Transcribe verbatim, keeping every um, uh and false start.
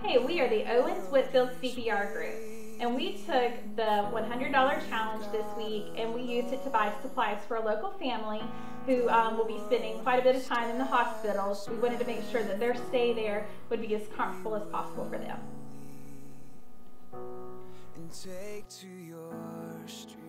Hey, we are the Owens Whitfield C P R Group, and we took the one hundred dollar challenge this week and we used it to buy supplies for a local family who um, will be spending quite a bit of time in the hospital. We wanted to make sure that their stay there would be as comfortable as possible for them. And take to your street.